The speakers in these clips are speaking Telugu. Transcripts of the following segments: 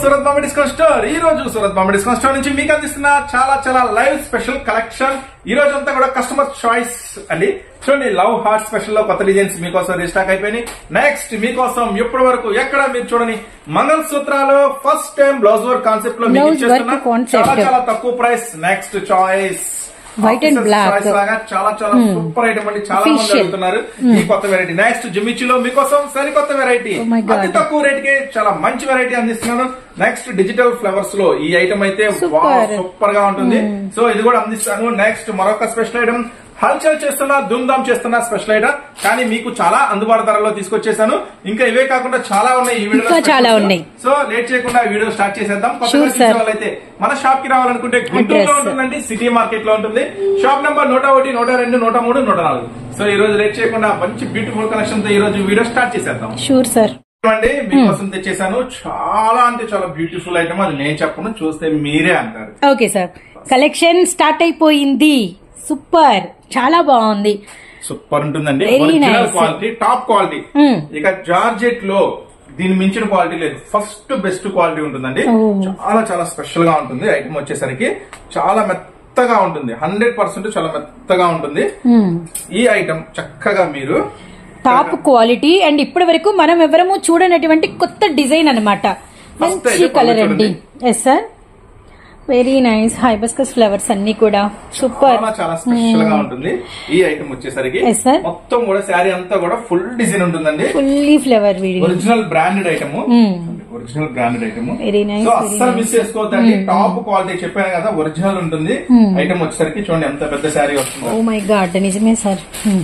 Surat Bombay discount store. ఈ రోజు సూరత్ బాంబే డిస్కౌంట్ స్టోర్ నుంచి మీకు అందిస్తున్న చాలా లైవ్ స్పెషల్ కలెక్షన్. ఈ రోజు అంతా కూడా కస్టమర్ చాయిస్ అండి. చూడండి, లవ్ హార్ట్ స్పెషల్ లో కొత్త డిజైన్స్ మీకోసం రీస్టాక్ అయిపోయినాయి. నెక్స్ట్ మీకోసం ఎప్పటి వరకు ఎక్కడ మీరు చూడని మంగళ సూత్రాలు first time blouse work concept లో మీకు ఇచ్చేస్తున్నా. చాలా తక్కువ price. Next choice white and black లాగా చాలా సూపర్ ఐటమ్ అండి. చాలా మంది అడుగుతున్నారు ఈ కొత్త వెరైటీ. నెక్స్ట్ జిమ్మిచ్చిలో మీకోసం సరికొత్త వెరైటీ, అతి తక్కువ రేట్ కి చాలా మంచి వెరైటీ అందిస్తున్నాను. నెక్స్ట్ డిజిటల్ ఫ్లవర్స్ లో ఈ ఐటమ్ అయితే సూపర్ గా ఉంటుంది. సో ఇది కూడా అందిస్తాను. నెక్స్ట్ మరొక స్పెషల్ ఐటమ్, హల్చల్ చేస్తున్నా ధూమ్ధామ్ చేస్తున్నా స్పెషల్ ఐటమ్, కానీ మీకు చాలా అందుబాటు ధరలో తీసుకొచ్చేసాను. ఇంకా ఇవే కాకుండా చాలా ఉన్నాయి ఈ వీడియో, చాలా ఉన్నాయి. సో లేట్ చేయకుండా వీడియో స్టార్ట్ చేసేద్దాం. అయితే మన షాప్ కి రావాలనుకుంటే గుంటూరులో ఉంటుందండి, సిటీ మార్కెట్ లో ఉంటుంది. Shop number 101, 102, 103, 104. సో ఈ రోజు లేట్ చేయకుండా మంచి బ్యూటిఫుల్ కలెక్షన్ తో ఈ రోజు వీడియో స్టార్ట్ చేసేద్దాం. షూర్ సార్ అండి, మీకోసం తెచ్చేసాను. చాలా అంటే చాలా బ్యూటిఫుల్ ఐటమ్. అది నేను చెప్పను, చూస్తే మీరే అంటారు. ఓకే సార్, కలెక్షన్ స్టార్ట్ అయిపోయింది. సూపర్, చాలా బాగుంది. సూపర్ ఉంటుందండి. Original quality, top quality. ఇక జార్జెట్ లో దీని మించిన క్వాలిటీ లేదు. ఫస్ట్ బెస్ట్ క్వాలిటీ ఉంటుందండి. చాలా స్పెషల్ గా ఉంటుంది. ఐటమ్ వచ్చేసరికి చాలా మెత్తగా ఉంటుంది. 100% చాలా మెత్తగా ఉంటుంది. ఈ ఐటమ్ చక్కగా మీరు టాప్ క్వాలిటీ అండ్ ఇప్పటి వరకు మనం ఎవరము చూడనటువంటి కొత్త డిజైన్ అన్నమాట. మంచి కలర్ అండి. Yes sir, very nice. Hibiscus flowers అన్ని కూడా సూపర్, చాలా స్పెషల్ గా ఉంటుంది. ఈ ఐటమ్ వచ్చేసరికి మొత్తం కూడా శారీ అంతా కూడా ఫుల్ డిజైన్ ఉంటుందండి. Fully flower, original branded item. Original branded item. Very nice. So అస్సలు మిస్ చేసుకోవద్దండి. టాప్ క్వాలిటీ చెప్పాను కదా, ఒరిజినల్ ఉంటుంది. ఐటమ్ వచ్చేసరికి చూడండి ఎంత పెద్ద శారీ వస్తుంది. ఓ మై గాడ్, నిజమే సార్,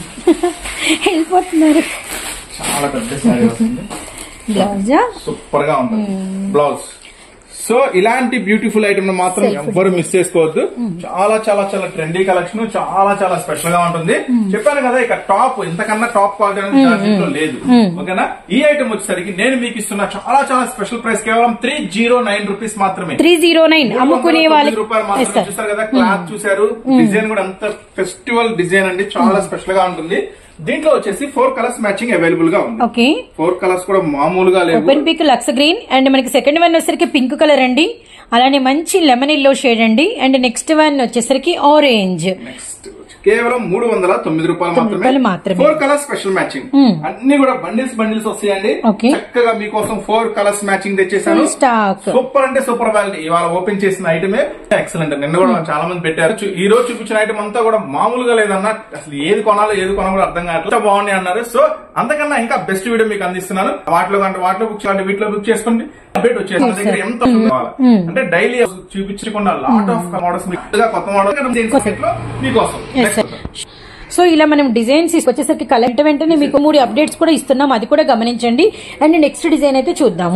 వెళ్ళిపోతున్నారు. చాలా పెద్ద శారీ వస్తుంది. బ్లౌజ్ సూపర్ గా ఉంటుంది బ్లౌజ్. సో ఇలాంటి బ్యూటిఫుల్ ఐటమ్ మాత్రం ఎవ్వరు మిస్ చేసుకోవద్దు. చాలా ట్రెండీ కలెక్షన్, చాలా స్పెషల్ గా ఉంటుంది. చెప్పాను కదా, ఇక టాప్ ఇంతకన్నా టాప్ క్వాలిటీ అనేది లేదు. ఓకేనా? ఈ ఐటమ్ వచ్చేసరికి నేను మీకు ఇస్తున్న చాలా స్పెషల్ ప్రైస్ కేవలం 309 రూపీస్ మాత్రమే. 309 అమ్ముకునే వాళ్ళకి రూపాయలు మాత్రమే. చూసారు కదా, క్లాత్ చూసారు, డిజైన్ కూడా అంత ఫెస్టివల్ డిజైన్ అండి. చాలా స్పెషల్ గా ఉంటుంది. దీంట్లో వచ్చేసి 4 కలర్స్ మ్యాచింగ్ అవైలబుల్ గా ఉంది. ఓకే, 4 కలర్స్ కూడా మామూలుగా లేవు. ఓపెన్ పిక్ లక్స్ గ్రీన్ అండ్ మనకి సెకండ్ వన్ వచ్చేసరికి పింక్ కలర్ అండి. అలానే మంచి లెమన్ ఎల్లో షేడ్ అండి. అండ్ నెక్స్ట్ వన్ వచ్చేసరికి ఆరెంజ్. కేవలం 309 రూపాయలు మాత్రమే. 4 కలర్స్ స్పెషల్ మ్యాచింగ్. అన్ని కూడా బండిల్స్ వస్తాయండి. చక్కగా మీకోసం 4 కలర్స్ మ్యాచింగ్ తెచ్చేసాను. సూపర్ అంటే సూపర్ క్వాలిటీ. ఇవాళ ఓపెన్ చేసిన ఐటమే ఎక్సలెంట్. నిన్న కూడా చాలా మంది పెట్టారు. ఈ రోజు చూపించిన ఐటమ్ అంతా కూడా మామూలుగా లేదన్నా, అసలు ఏది కొనాలో కూడా అర్థం కాదు. బాగున్నాయి అన్నారు. సో అంతకన్నా ఇంకా బెస్ట్ వీడియో మీకు అందిస్తున్నాను. వాటిలో బుక్ చేయాలంటే వీటిలో బుక్ చేసుకోండి. అప్డేట్ వచ్చేసి మన దగ్గర ఎంత అంటే డైలీ చూపించకుండా లాట్ ఆఫ్ మోడల్స్, కొత్త మోడల్ మీకోసం. సో ఇలా మనం డిజైన్స్ వచ్చేసరికి కలెక్ట్ వెంటనే మీకు 3 అప్డేట్స్ కూడా ఇస్తున్నాం, అది కూడా గమనించండి. అండ్ నెక్స్ట్ డిజైన్ అయితే చూద్దాము.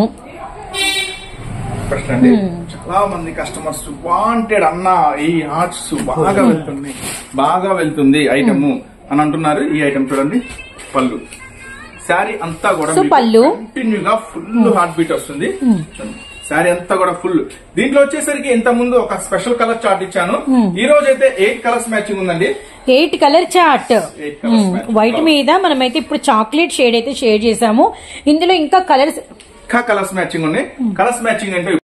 చాలా మంది కస్టమర్స్ వాంటెడ్ అన్న ఈ హార్ట్స్ బాగా వెళ్తుంది ఐటమ్ అని అంటున్నారు. ఈ ఐటమ్ చూడండి, పళ్ళు శారీ అంతా కూడా పళ్ళు కంటిన్యూగా ఫుల్ హార్ట్ బీట్ వస్తుంది. శారీ అంతా కూడా ఫుల్. దీంట్లో వచ్చేసరికి ఇంత ముందు ఒక స్పెషల్ కలర్ చార్ట్ ఇచ్చాను. ఈ రోజు అయితే 8 కలర్స్ మ్యాచింగ్ ఉందండి. 8 కలర్ చార్ట్ వైట్ మీద మనమైతే ఇప్పుడు చాక్లెట్ షేడ్ అయితే షేడ్ చేసాము. ఇందులో ఇంకా కలర్స్ మ్యాచింగ్ ఉన్నాయి. కలర్స్ మ్యాచింగ్ అంటే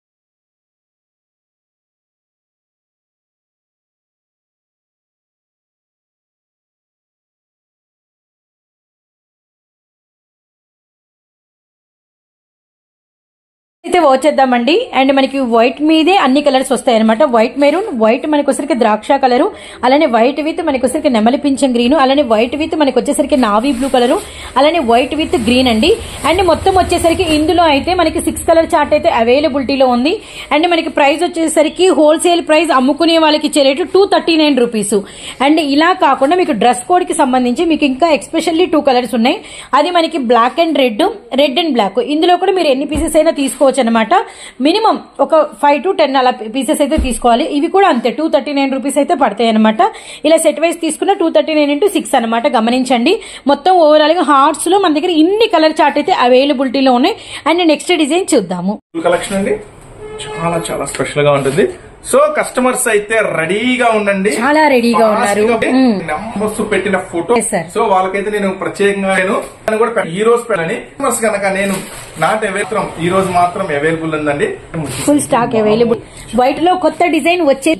అయితే వచ్చేద్దామండి. అండ్ మనకి వైట్ మీదే అన్ని కలర్స్ వస్తాయి అనమాట. వైట్ మెరూన్, వైట్ మనకి వచ్చేసరికి ద్రాక్ష కలరు, అలానే వైట్ విత్ మనకి వచ్చేసరికి నెమలి పింఛం గ్రీన్, అలానే వైట్ విత్ మనకి వచ్చేసరికి నావీ బ్లూ కలరు, అలానే వైట్ విత్ గ్రీన్ అండి. అండ్ మొత్తం వచ్చేసరికి ఇందులో అయితే మనకి 6 కలర్ చార్ట్ అయితే అవైలబిలిటీలో ఉంది. అండ్ మనకి ప్రైస్ వచ్చేసరికి హోల్సేల్ ప్రైస్ అమ్ముకునే వాళ్ళకి ఇచ్చే రేటు 239 రూపీస్. అండ్ ఇలా కాకుండా మీకు డ్రెస్ కోడ్ కి సంబంధించి మీకు ఇంకా ఎక్స్పెషల్లీ 2 కలర్స్ ఉన్నాయి. అది మనకి black and red and black. ఇందులో కూడా మీరు ఎన్ని పీసెస్ అయినా తీసుకోవచ్చు అనమాట. మినిమం ఒక 5 to 10 అలా పీసెస్ అయితే తీసుకోవాలి. ఇవి కూడా అంతే 239 రూపీస్ అయితే పడతాయి అనమాట. ఇలా సెట్ వైజ్ తీసుకున్న 239 into 6 అనమాట. గమనించండి. మొత్తం ఓవరాల్ గా హార్ట్స్ లో మన దగ్గర ఇన్ని కలర్ చార్ట్ అయితే అవైలబిలిటీలో ఉన్నాయి. అండ్ నెక్స్ట్ డిజైన్ చూద్దాము. కలెక్షన్ అండి చాలా స్పెషల్ గా ఉంటుంది. సో కస్టమర్స్ అయితే రెడీగా ఉండండి, చాలా రెడీగా ఉన్నారు. నెంబర్స్ పెట్టిన ఫోటో, సో వాళ్ళకైతే నేను ప్రత్యేకంగా కూడా ఈ రోజు పెట్టని కస్టమర్స్ కనుక నేను నాట్ అవైలబుల్, ఈ రోజు మాత్రం అవైలబుల్ ఉందండి, ఫుల్ స్టాక్ అవైలబుల్. వైట్ లో కొత్త డిజైన్ వచ్చే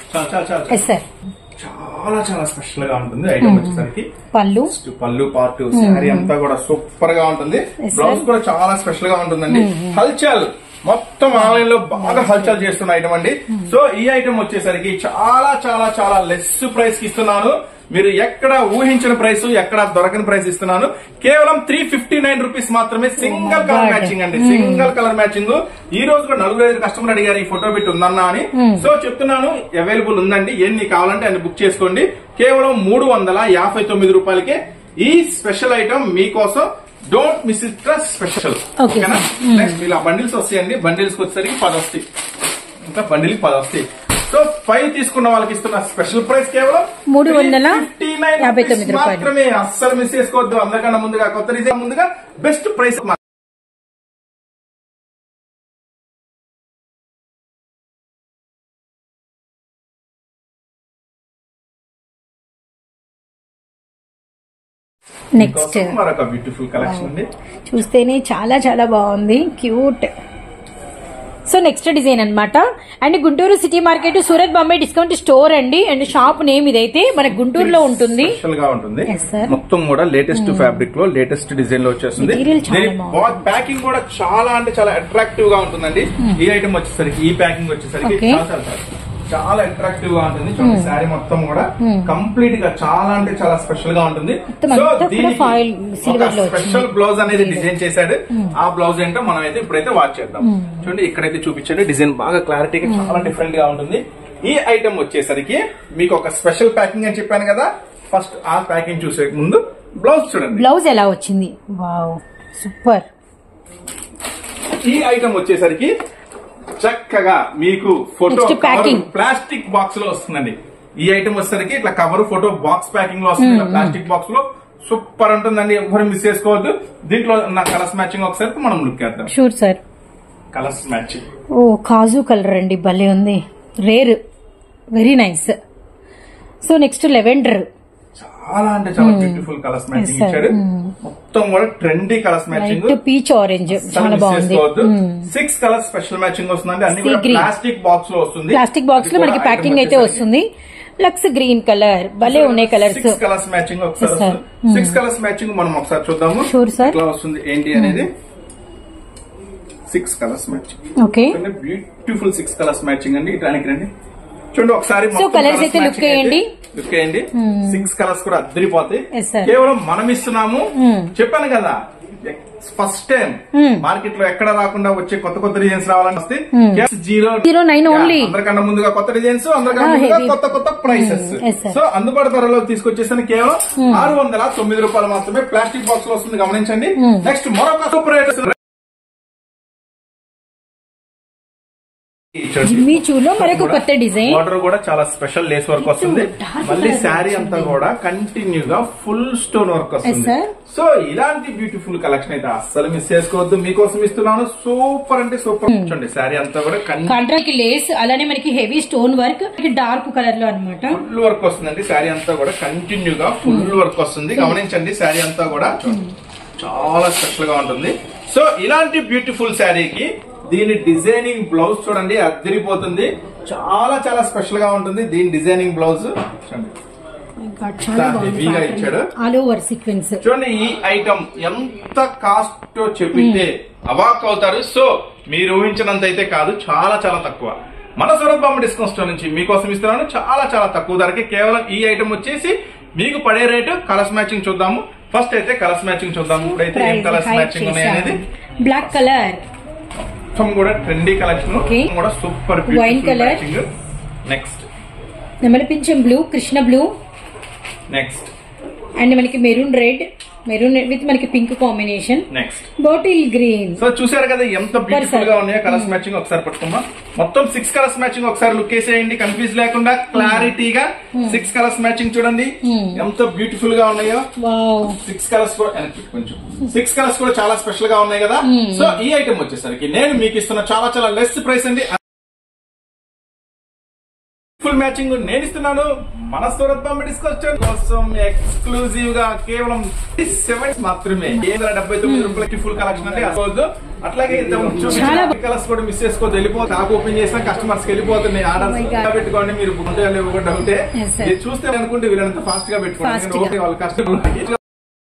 చాలా చాలా స్పెషల్ గా ఉంటుంది ఐటమ్ వచ్చేసరికి. పళ్ళు పార్ట్ శారీ అంతా కూడా సూపర్ గా ఉంటుంది. బ్లౌజ్ కూడా చాలా స్పెషల్ గా ఉంటుందండి. హల్చల్ మొత్తం ఆన్లైన్ లో బాగా హల్చల్ చేస్తున్న ఐటమ్ అండి. సో ఈ ఐటమ్ వచ్చేసరికి చాలా చాలా చాలా లెస్ ప్రైస్ కి ఇస్తున్నాను. మీరు ఎక్కడ ఊహించిన ప్రైస్, ఎక్కడ దొరకని ప్రైస్ ఇస్తున్నాను. కేవలం 359 రూపీస్ మాత్రమే. సింగిల్ కలర్ మ్యాచింగ్ అండి, సింగిల్ కలర్ మ్యాచింగ్. ఈ రోజు కూడా 4-5 కస్టమర్ అడిగారు ఈ ఫోటో పెట్టి ఉందన్నా అని. సో చెప్తున్నాను అవైలబుల్ ఉందండి, ఎన్ని కావాలంటే అన్ని బుక్ చేసుకోండి. కేవలం 359 రూపాయలకే ఈ స్పెషల్ ఐటమ్ మీకోసం. Don't miss it, special. ఓకేనా? నెక్స్ట్ ఇలా బండిల్స్ వస్తాయండి. బండిల్స్ వచ్చేసరికి 10 వస్తాయి, ఇంకా బండిల్ 10 వస్తాయి. సో 5 తీసుకున్న వాళ్ళకి ఇస్తున్న స్పెషల్ ప్రైస్ కేవలం 359 మాత్రమే. అస్సలు మిస్ చేసుకోవద్దు. అందరికన్నా ముందుగా కొత్త డిజైన్ ముందుగా బెస్ట్ ప్రైస్. నెక్స్ట్ మరొక బ్యూటిఫుల్ కలెక్షన్ అండి. చూస్తేనే చాలా చాలా బాగుంది, క్యూట్. సో నెక్స్ట్ డిజైన్ అన్నమాట. And Guntur city market, Surat Bombay discount store అండి. అండ్ షాప్ నేమ్ ఇదైతే మన గుంటూరులో ఉంటుంది. స్పెషల్ గా ఉంటుంది. మొత్తం కూడా లేటెస్ట్ ఫ్యాబ్రిక్ లో లేటెస్ట్ డిజైన్ లో వచ్చేస్తుంది. ప్యాకింగ్ కూడా చాలా అంటే చాలా అట్రాక్టివ్ గా ఉంటుందండి. ఈ ఐటమ్ వచ్చేసరికి, ఈ ప్యాకింగ్ వచ్చేసరికి చాలా అట్రాక్టివ్ గా ఉంటుంది. చూడండి శారీ మొత్తం కూడా కంప్లీట్ గా చాలా అంటే చాలా స్పెషల్ గా ఉంటుంది. సో దీనికి స్పెషల్ బ్లౌజ్ అనేది డిజైన్ చేశాడు. ఆ బ్లౌజ్ ఏంటో మనం అయితే ఇప్పుడైతే వాచ్ చేద్దాం. చూడండి ఇక్కడైతే చూపించాడు. డిజైన్ బాగా క్లారిటీగా చాలా డిఫరెంట్ గా ఉంటుంది. ఈ ఐటమ్ వచ్చేసరికి మీకు ఒక స్పెషల్ ప్యాకింగ్ అని చెప్పాను కదా. ఫస్ట్ ఆ ప్యాకింగ్ చూసే ముందు బ్లౌజ్ చూడండి. బ్లౌజ్ ఎలా వచ్చింది, వావ్ సూపర్. ఈ ఐటమ్ వచ్చేసరికి చక్కగా మీకు ఫోటో ప్లాస్టిక్ బాక్స్ లో వస్తుందండి. ఈ ఐటమ్ వచ్చేసరికి ఇట్లా కవర్ ఫోటో బాక్స్ ప్యాకింగ్ లో వస్తుంది. ప్లాస్టిక్ బాక్స్ లో సూపర్ ఉంటుందండి, ఎవరు మిస్ చేసుకోవద్దు. దీంట్లో నా కలర్స్ మ్యాచింగ్ ఒకసారి మనం లుక్ చేద్దాం. Sure sir. కలర్స్ మ్యాచింగ్, ఓ కాజు కలర్ అండి, భలే ఉంది, rare, very nice. So next lavender, చాలా అంటే చాలా బ్యూటిఫుల్ కలర్స్ మ్యాచింగ్ ఇచ్చాడు. మొత్తం కూడా trendy colours matching, peach orange చాలా బాగుంది. 6 కలర్స్ స్పెషల్ మ్యాచింగ్ వస్తుందండి. అన్ని కూడా ప్లాస్టిక్ బాక్స్ లో వస్తుంది. ప్లాస్టిక్ బాక్స్ లో మనకి ప్యాకింగ్ అయితే వస్తుంది. లక్స్ గ్రీన్ కలర్, భలే ఉన్నాయి కలర్స్. 6 కలర్స్ మ్యాచింగ్ ఒకసారి 6 కలర్స్ మ్యాచింగ్ మనం ఒకసారి చూద్దాము. Sure sir. ఎట్లా వస్తుంది ఏంటి అనేది. 6 colours matching, okay, beautiful 6 colours matching అండి. ఇటానికి రండి చూడండి ఒకసారి. సో కలర్స్ అయితే లుక్ చేయండి. 6 కలర్స్ కూడా అద్దరిపోతాయి. కేవలం మనం ఇస్తున్నాము. చెప్పాను కదా, ఫస్ట్ టైం మార్కెట్ లో ఎక్కడ రాకుండా వచ్చే కొత్త కొత్త డిజైన్స్ రావాలని వస్తే 009 ఓన్లీ. అందరికన్నా ముందుగా కొత్త డిజైన్స్, అందరికన్నా ముందుగా కొత్త కొత్త ప్రైసెస్. సో అందుబాటు ధరలో తీసుకొచ్చేసాను. కేవలం 609 రూపాయలు మాత్రమే. ప్లాస్టిక్ బాక్స్ లో వస్తుంది, గమనించండి. నెక్స్ట్ మరొక సూపర్ మరొక కొత్త డిజైన్. బార్డర్ కూడా చాలా స్పెషల్ లేస్ వర్క్ వస్తుంది. మళ్ళీ శారీ అంతా కూడా కంటిన్యూగా ఫుల్ స్టోన్ వర్క్ వస్తుంది. సో ఇలాంటి బ్యూటిఫుల్ కలెక్షన్ అయితే అస్సలు మిస్ చేసుకోవద్దు. మీకోసం ఇస్తున్నాను. సూపర్ అంటే సూపర్. చూడండి శారీ అంతా కూడా కాంట్రాక్ట్ లేస్, అలానే మనకి heavy stone work, dark colour లో అనమాట ఫుల్ వర్క్ వస్తుందండి. శారీ అంతా కూడా కంటిన్యూగా ఫుల్ వర్క్ వస్తుంది. గమనించండి శారీ అంతా కూడా చాలా స్పెషల్ గా ఉంటుంది. సో ఇలాంటి బ్యూటిఫుల్ శారీకి దీని డిజైనింగ్ బ్లౌజ్ చూడండి, అద్దరిపోతుంది. చాలా చాలా స్పెషల్ గా ఉంటుంది దీని డిజైనింగ్ బ్లౌజ్. హెవీగా ఇచ్చాడు, ఆల్ ఓవర్ సీక్వెన్స్. చూడండి ఈ ఐటమ్ ఎంత కాస్ట్ చెప్పితే అవాక్ అవుతారు. సో మీరు ఊహించినంత అయితే కాదు, చాలా చాలా తక్కువ. మన సూరత్ బాంబే డిస్కౌంట్ స్టోర్ నుంచి మీకోసం ఇస్తున్నాను చాలా చాలా తక్కువ ధరకి. కేవలం ఈ ఐటమ్ వచ్చేసి మీకు పడే రేటు. కలర్స్ మ్యాచింగ్ చూద్దాము. ఫస్ట్ అయితే కలర్స్ మ్యాచింగ్ చూద్దాము. ఇప్పుడైతే ఏం కలర్స్ మ్యాచింగ్ ఉన్నాయి అనేది. బ్లాక్ కలర్ మొత్తం కూడా ట్రెండీ కలెక్షన్, కూడా సూపర్ వైన్ కలర్. నెక్స్ట్ నెమలి పింఛం blue, Krishna blue. Next and మనకి మెరూన్ రెడ్, మెరూన్ విత్ మనకి pink combination. Next bottle green. So చూసారు కదా ఎంత బ్యూటిఫుల్ గా ఉన్నాయో కలర్స్ మ్యాచింగ్. ఒకసారి పట్టుకున్నాం. మొత్తం 6 కలర్స్ మ్యాచింగ్ ఒకసారి లుక్ వేసేయండి, కన్ఫ్యూజ్ లేకుండా క్లారిటీగా. 6 కలర్స్ మ్యాచింగ్ చూడండి ఎంత బ్యూటిఫుల్ గా ఉన్నాయో. 6 కలర్స్ కూడా కొంచెం 6 కలర్స్ కూడా చాలా స్పెషల్ గా ఉన్నాయి కదా. సో ఈ ఐటమ్ వచ్చేసరికి నేను మీకు ఇస్తున్న చాలా చాలా లెస్ ప్రైస్ అండి. మ్యాచింగ్ నేను ఇస్తున్నాను మన సూరత్ బాంబే డిస్కౌంట్ కోసం ఎక్స్క్లూజివ్ గా కేవలం 7 మాత్రమే 779 రూపాయలకి ఫుల్ కలెక్షన్ అంటే అసలు అట్లాగే కలర్స్ కూడా మిస్ చేసుకోవద్దు. వెళ్ళిపోతే నాకు ఓపెన్ చేసిన కస్టమర్స్ వెళ్ళిపోతున్నాయి ఆర్డర్స్ పెట్టుకోండి. మీరు ఉంటే చూస్తే అనుకుంటే వీళ్ళంతా ఫాస్ట్ గా పెట్టుకోండి. వాళ్ళ కస్టమర్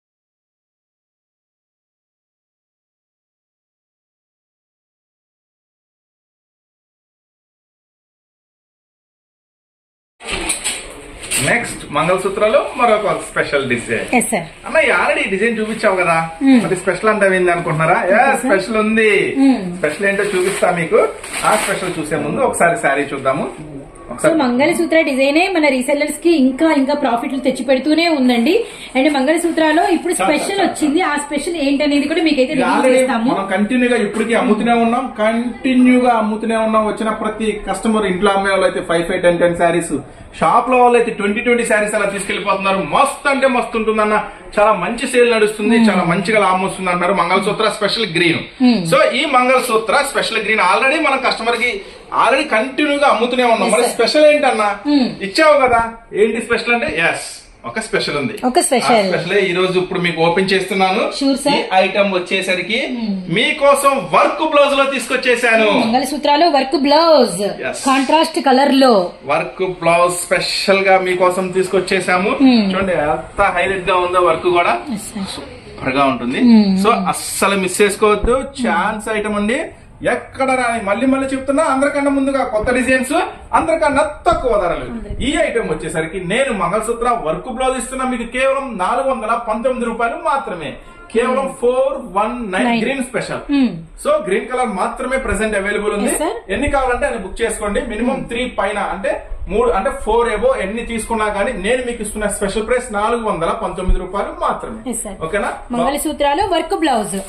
నెక్స్ట్ మంగళసూత్రాలు మరొక స్పెషల్ డిజైన్. అన్న ఆల్రెడీ డిజైన్ చూపించావు కదా, మరి స్పెషల్ అంటే ఏంది అనుకుంటున్నారా? స్పెషల్ ఉంది. స్పెషల్ ఏంటో చూపిస్తా మీకు. ఆ స్పెషల్ చూసే ముందు ఒకసారి శారీ చూద్దాము. సో మంగళసూత్ర డిజైనే మన రీసెల్లర్స్ కి ఇంకా ఇంకా ప్రాఫిట్లు తెచ్చి పెడుతూనే ఉందండి. అండ్ మంగళసూత్రాలో ఇప్పుడు స్పెషల్ వచ్చింది. ఆ స్పెషల్ ఏంటనేది కూడా మీకైతే మనం కంటిన్యూగా ఇప్పటికీ అమ్ముతూనే ఉన్నాం. వచ్చిన ప్రతి కస్టమర్ ఇంట్లో అమ్మే వాళ్ళు అయితే 5, 10 శారీస్, షాప్ లో వాళ్ళు అయితే 20 శారీస్ అలా తీసుకెళ్లిపోతున్నారు. మస్తు అంటే మస్తు ఉంటుందన్న, చాలా మంచి సేల్ నడుస్తుంది, చాలా మంచిగా లాభం వస్తుంది అంటారు. Mangalsutra special green. సో ఈ మంగళసూత్ర స్పెషల్ గ్రీన్ ఆల్రెడీ మన కస్టమర్ కి ఆల్రెడీ కంటిన్యూగా అమ్ముతూనే ఉన్నాం. మరి స్పెషల్ ఏంటన్నా ఇచ్చావు కదా, ఏంటి స్పెషల్ అంటే ఒక స్పెషల్ ఉంది. స్పెషల్ ఈ రోజు ఇప్పుడు మీకు ఓపెన్ చేస్తున్నాను. ఈ ఐటమ్ వచ్చేసరికి మీకోసం వర్క్ బ్లౌజ్ లో తీసుకొచ్చేసాను. మంగళసూత్రాలు వర్క్ బ్లౌజ్ కాంట్రాస్ట్ కలర్ లో వర్క్ బ్లౌజ్ స్పెషల్ గా మీకోసం తీసుకొచ్చేసాము. చూడండి ఎంత హైలైట్ గా ఉందో, వర్క్ కూడా సూపర్ గా ఉంటుంది. సో అస్సలు మిస్ చేసుకోవద్దు. ఛాన్స్ ఐటమ్ అండి, ఎక్కడ రాని. మళ్ళీ చెప్తున్నా, అందరికన్నా ముందుగా కొత్త డిజైన్స్, అందరికన్నా తక్కువ ధరలు. ఈ ఐటమ్ వచ్చేసరికి నేను మంగళసూత్ర వర్క్ బ్లౌజ్ ఇస్తున్నా మీకు కేవలం 419 రూపాయలు మాత్రమే. కేవలం 419 green special. So green colour మాత్రమే ప్రెసెంట్ అవైలబుల్ ఉంది. ఎన్ని కావాలంటే అని బుక్ చేసుకోండి. మినిమం 3 పైన అంటే 3 అంటే 4 ఏవో ఎన్ని తీసుకున్నా గానీ నేను మీకు ఇస్తున్న స్పెషల్ ప్రైస్ 419 రూపాయలు మాత్రమే. ఓకేనా? మంగళసూత్రాలు వర్క్ బ్లౌజ్.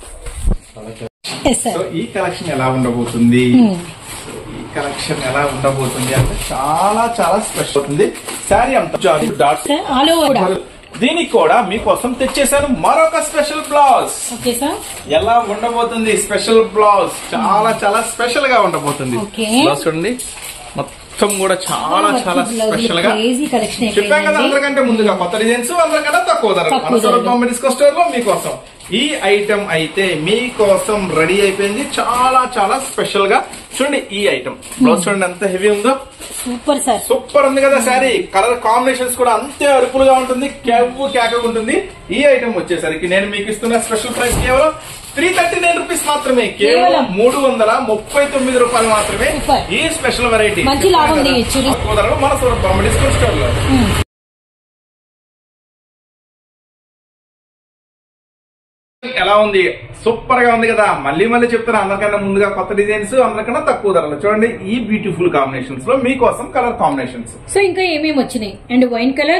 సో ఈ కలెక్షన్ ఎలా ఉండబోతుంది? అంటే చాలా చాలా స్పెషల్ అవుతుంది. శారీ అంతా దీనికి కూడా మీకోసం తెచ్చేసాను మరొక స్పెషల్ బ్లౌజ్. ఎలా ఉండబోతుంది స్పెషల్ బ్లౌజ్? చాలా చాలా స్పెషల్ గా ఉండబోతుంది. బ్లౌజ్ చూడండి, మొత్తం కూడా చాలా చాలా స్పెషల్ గా చెప్పాం కదా. అందరికంటే ముందుగా కొత్త డిజైన్స్, అందరికన్నా తక్కువ ధర. మన సూరత్ బాంబే డిస్కౌంట్ స్టోర్ లో మీకోసం ఈ ఐటమ్ అయితే మీకోసం రెడీ అయిపోయింది. చాలా చాలా స్పెషల్ గా చూడండి. ఈ ఐటమ్ బ్లౌజ్ చూడండి ఎంత హెవీ ఉందో. సూపర్ సార్, సూపర్ ఉంది కదా శారీ. కలర్ కాంబినేషన్స్ కూడా అంతే అరుపులుగా ఉంటుంది, కేకగా ఉంటుంది. ఈ ఐటమ్ వచ్చేసరికి నేను మీకు ఇస్తున్న స్పెషల్ ప్రైస్ కేవలం 339 రూపీస్ మాత్రమే. కేవలం 339 రూపాయలు మాత్రమే. ఈ స్పెషల్ వెరైటీ మన సూరత్ బాంబే డిస్కౌంట్ స్టోర్ లో. ఎలా ఉంది? సూపర్ గా ఉంది కదా. మళ్ళీ చెప్తాను, అందరికన్నా ముందుగా కొత్త డిజైన్స్, అందరికన్నా తక్కువ ధరలు. చూడండి ఈ బ్యూటిఫుల్ కాంబినేషన్స్ లో మీకోసం కలర్ కాంబినేషన్స్. సో ఇంకా ఏమేమి వచ్చినాయి? And wine colour,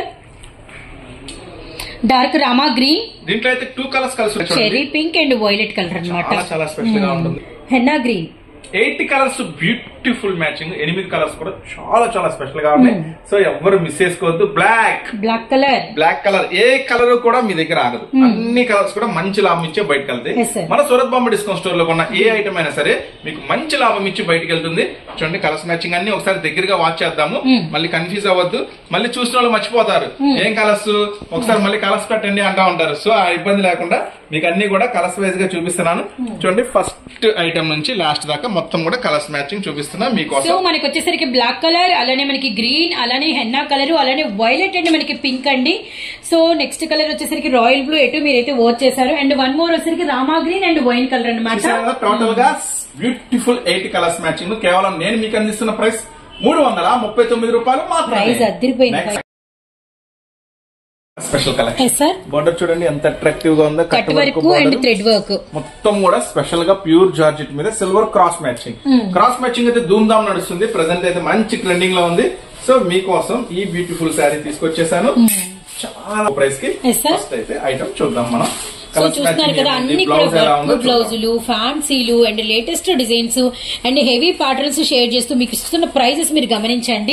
dark Rama green, దీంట్లో అయితే 2 కలర్స్ కలిసి cherry pink and violet colour అన్నమాట. చాలా స్పెషల్ గా ఉంటుంది. Henna green, 8 colours beautiful matching. 8 colours కూడా చాలా చాలా స్పెషల్ గా ఉన్నాయి. సో ఎవరు మిస్ చేసుకోవద్దు. బ్లాక్ కలర్ ఏ కలర్ కూడా మీ దగ్గర ఆగదు. అన్ని కలర్స్ కూడా మంచి లాభం ఇచ్చే బయటకు వెళ్తాయి. మన సూరత్ బాంబే డిస్కౌంట్ స్టోర్ లో కొన్న ఏ ఐటమ్ అయినా సరే మీకు మంచి లాభం ఇచ్చి బయటకు వెళ్తుంది. చూడండి కలర్స్ మ్యాచింగ్ అన్ని ఒకసారి దగ్గరగా వాచ్ చేద్దాము. మళ్ళీ కన్ఫ్యూజ్ అవ్వద్దు. మళ్ళీ చూసిన వాళ్ళు మర్చిపోతారు, ఏం కలర్స్, ఒకసారి మళ్ళీ కలర్స్ పెట్టండి అంటా ఉంటారు. సో ఆ ఇబ్బంది లేకుండా మీకు అన్ని కూడా కలర్స్ వైజ్ గా చూపిస్తున్నాను. చూడండి ఫస్ట్ ఐటమ్ నుంచి లాస్ట్ దాకా మొత్తం కూడా కలర్స్ మ్యాచింగ్ చూపిస్తున్నా మీకోసం. సో మనకి వచ్చేసరికి బ్లాక్ కలర్, అలానే మనకి గ్రీన్, అలానే హెన్నా కలర్, అలానే వైలెట్ అండ్ మనకి పింక్ అండి. సో నెక్స్ట్ కలర్ వచ్చేసరికి రాయల్ బ్లూ ఎటు మీరైతే వాచ్ చేశారు. అండ్ 1 మోర్ వచ్చేసరికి Rama green and wine colour అనమాట. టోటల్ గా బ్యూటిఫుల్ 8 కలర్స్ మ్యాచింగ్. కేవలం నేను మీకు అందిస్తున్న ప్రైస్ 339 రూపాయలు మాత్రమే. Special collection. బోర్డర్ చూడండి ఎంత అట్రాక్టివ్ గా ఉందో. Cut work and thread work మొత్తం కూడా స్పెషల్ గా ప్యూర్ జార్జెట్ మీద silver cross matching. Cross matching అయితే ధూమ్ ధామ్ నడుస్తుంది. ప్రెసెంట్ అయితే మంచి ట్రెండింగ్ లో ఉంది. సో మీకోసం ఈ బ్యూటిఫుల్ శారీ తీసుకొచ్చేసాను చాలా ప్రైస్ కి. ఫస్ట్ అయితే ఐటమ్ చూద్దాం మనం. సో చూస్తున్నారు కదా, అన్ని బ్లౌజులు, ఫ్యాన్సీలు and latest designs and heavy patterns share చేస్తూ మీకు ఇస్తున్న ప్రైజెస్ మీరు గమనించండి.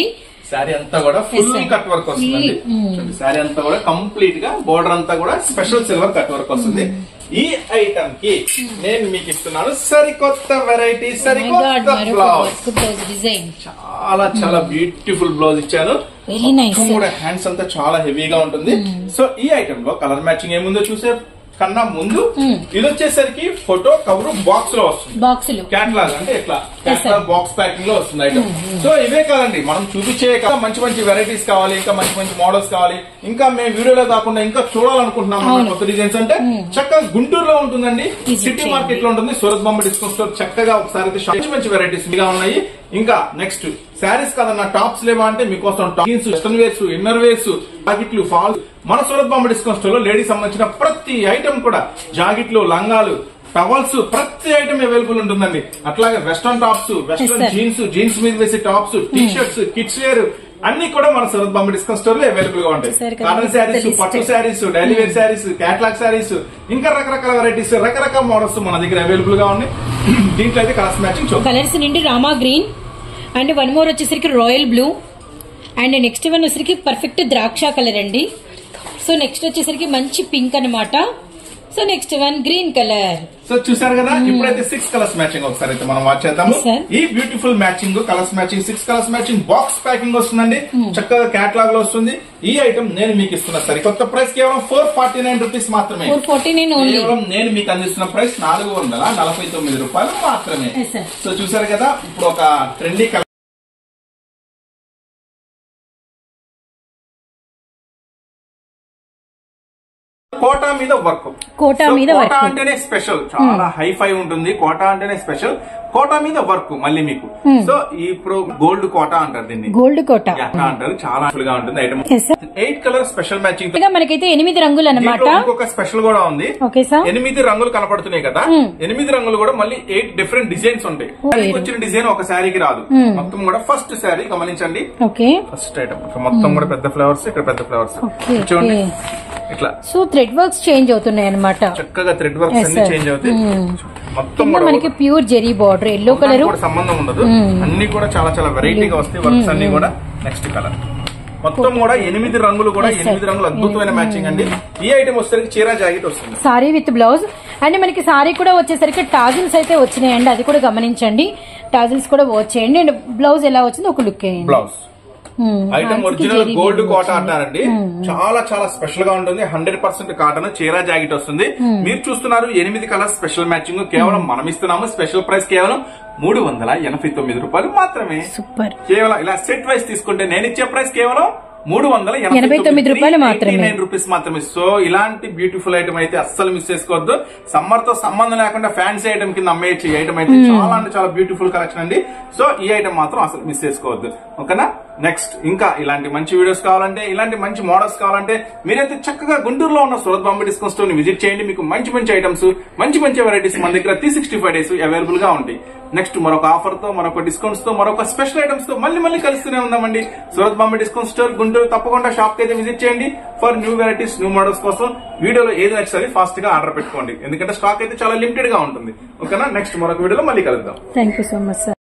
శారీ అంతా కూడా ఫుల్ కట్ వర్క్ వస్తుంది. శారీ అంతా కూడా కంప్లీట్ గా బోర్డర్ అంతా కూడా స్పెషల్ సిల్వర్ కట్ వర్క్ వస్తుంది. ఈ ఐటమ్ కి నేను మీకు ఇస్తున్నాను సరికొత్త వెరైటీ, సరికొత్త బ్లౌజ్. చాలా చాలా బ్యూటిఫుల్ బ్లౌజ్ ఇచ్చాను. కూడా హ్యాండ్స్ అంతా చాలా హెవీగా ఉంటుంది. సో ఈ ఐటమ్ లో కలర్ మ్యాచింగ్ ఏముందో చూసే కన్నా ముందు ఇది వచ్చేసరికి ఫోటో కవర్ బాక్స్ లో వస్తుంది. క్యాటలాగ్ అంటే ఎట్లా క్యాటలాగ్ బాక్స్ ప్యాకింగ్ లో వస్తుంది ఐటమ్. సో ఇవే కాదండి, మనం చూపించే మంచి మంచి వెరైటీస్ కావాలి, ఇంకా మంచి మంచి మోడల్స్ కావాలి, ఇంకా మేము వీడియోలో కాకుండా ఇంకా చూడాలనుకుంటున్నాం కొత్త డిజైన్స్ అంటే చక్కగా గుంటూరులో ఉంటుందండి, సిటీ మార్కెట్ లో ఉంటుంది, సూరత్ బొమ్మ డిస్కౌంట్ స్టోర్. చక్కగా ఒకసారి మంచి మంచి వెరైటీస్ మీగా ఉన్నాయి. ఇంకా నెక్స్ట్ శారీస్ కదన్నా టాప్స్ లేవా అంటే మీకోసం jeans, western wears, inner wears, జాకెట్లు, ఫాల్స్ మన సూరత్ బొమ్మ డిస్కౌంట్ స్టోర్ లో లేడీస్ సంబంధించిన ప్రతి ఐటమ్ కూడా జాకెట్లు, లంగాలు, టవల్స్ ప్రతి ఐటమ్ అవైలబుల్ ఉంటుందండి. అట్లాగే western tops, western jeans, jeans మీద వేసే tops, T shirts, kids wear అన్ని కూడా మన సూరత్ బొమ్మ డిస్కౌంట్ స్టోర్ లో అవైలబుల్ గా ఉంటాయి. కాటన్ శారీస్, పట్టు saris, daily wear saris, catalogue saris, ఇంకా రకరకాల వెరైటీస్, రకరకాల మోడల్స్ మన దగ్గర అవైలబుల్ గా ఉన్నాయి. దీంట్లో అయితే కలర్స్ మ్యాచింగ్ చూద్దాం. కలర్స్ నుండి Rama green and one more వచ్చేసరికి royal blue and next one వచ్చేసరికి పర్ఫెక్ట్ ద్రాక్ష కలర్ అండి. సో నెక్స్ట్ వచ్చేసరికి మంచి పింక్ అనమాట. So next one green colour. So చూసారు కదా, ఇప్పుడైతే 6 కలర్స్ మ్యాచింగ్ ఒకసారి అయితే మనం వాచ్ చేద్దాము. ఈ beautiful matching colours matching 6 colours matching box packing వస్తుందండి. చక్కగా క్యాటలాగ్ లో వస్తుంది. ఈ ఐటమ్ నేను మీకు ఇస్తున్న సరికొత్త ప్రైస్ కేవలం 449 రూపీస్ మాత్రమే. 449 కేవలం నేను మీకు అందిస్తున్న ప్రైస్ 449 రూపాయలు మాత్రమే. సో చూసారు కదా, ఇప్పుడు ఒక ట్రెండీ కలర్ కోటా మీద వర్క్. కోటా అంటేనే స్పెషల్, చాలా హైఫై ఉంటుంది. కోటా అంటేనే స్పెషల్, కోటా మీద వర్క్ మళ్ళీ మీకు. సో ఇప్పుడు గోల్డ్ కోటా అంటారు దీన్ని, గోల్డ్ కోటా అంటారు. చాలా గా ఉంటుంది ఐటమ్. 8 colour special matching. మనకైతే 8 రంగులు అన్నమాట. ఇంకొక స్పెషల్ కూడా ఉంది. 8 రంగులు కనపడుతున్నాయి కదా, 8 రంగులు కూడా మళ్ళీ 8 డిఫరెంట్ డిజైన్స్ ఉంటాయి. వచ్చిన డిజైన్ ఒక శారీకి రాదు. మొత్తం కూడా ఫస్ట్ శారీ గమనించండి. ఫస్ట్ ఐటమ్ మొత్తం కూడా పెద్ద ఫ్లవర్స్, ఇక్కడ పెద్ద ఫ్లవర్స్ చూడండి ఇట్లా. సో థ్రెడ్ వర్క్స్ చేంజ్ అవుతున్నాయి అన్నమాట. చక్కగా థ్రెడ్ వర్క్స్ అన్ని చేంజ్ అవుతాయి. మొత్తం మనకి pure zari border, yellow colour సంబంధం ఉండదు. అన్ని కూడా చాలా చాలా వెరైటీగా వస్తాయి వర్క్స్ అన్ని కూడా. నెక్స్ట్ కలర్ మొత్తం కూడా 8 రంగులు కూడా 8 రంగులు అద్భుతమైన మ్యాచింగ్ అండి. ఈ ఐటమ్ వచ్చేసరికి చీరా జాకెట్ వస్తుంది, సారీ విత్ బ్లౌజ్. అండ్ మనకి సారీ కూడా వచ్చేసరికి టాజిల్స్ అయితే వచ్చినాయండి, అది కూడా గమనించండి. టాజిల్స్ కూడా వాచ్ చేయండి. అండ్ బ్లౌజ్ ఎలా వచ్చింది ఒక లుక్ వేయండి. Blouse item original gold Kota అంటారండి. చాలా చాలా స్పెషల్ గా ఉంటుంది. 100% కాటన్ చీరా జాకెట్ వస్తుంది. మీరు చూస్తున్నారు 8 కలర్స్ స్పెషల్ మ్యాచింగ్. కేవలం మనం ఇస్తున్నాము స్పెషల్ ప్రైస్ కేవలం 389 రూపాయలు మాత్రమే. సూపర్. కేవలం ఇలా సెట్ వైస్ తీసుకుంటే నేను ఇచ్చే ప్రైస్ కేవలం 389 రూపాయలు మాత్రమే. రూపీస్ మాత్రమే. సో ఇలాంటి బ్యూటిఫుల్ ఐటమ్ అయితే అస్సలు మిస్ చేసుకోవద్దు. సమ్మర్ తో సంబంధం లేకుండా ఫ్యాన్సీ ఐటమ్ కింద అమ్మేయచ్చు. ఈ ఐటమ్ అయితే చాలా అంటే చాలా బ్యూటిఫుల్ కలెక్షన్ అండి. సో ఈ ఐటమ్ మాత్రం అసలు మిస్ చేసుకోవద్దు. ఓకేనా. నెక్స్ట్ ఇంకా ఇలాంటి మంచి వీడియోస్ కావాలంటే, ఇలాంటి మంచి మోడల్స్ కావాలంటే మీరైతే చక్కగా గుంటూరులో ఉన్న సూరత్ బొమ్మ డిస్కౌంట్ స్టోర్ ని విజిట్ చేయండి. మీకు మంచి మంచి ఐటమ్స్, మంచి మంచి వెరైటీస్ మన దగ్గర 365 డేస్ అవైలబుల్ గా ఉంటాయి. నెక్స్ట్ మరొక ఆఫర్ తో, మరొక డిస్కౌంట్స్ తో, మరొక స్పెషల్ ఐటమ్స్ తో మళ్ళీ కలుస్తూనే ఉందామండి. సూరత్ బొమ్మ డిస్కౌంట్ స్టోర్ గుంటూరు. తప్పకుండా షాప్ కి అయితే విజిట్ చేయండి. For new varieties, new models కోసం వీడియోలో ఏది నచ్చాలి ఫాస్ట్ గా ఆర్డర్ పెట్టుకోండి. ఎందుకంటే స్టాక్ అయితే చాలా లిమిటెడ్ గా ఉంటుంది. ఓకేనా. నెక్స్ట్ మరొక వీడియోలో మళ్ళీ కలుద్దాం. Thank you so much sir.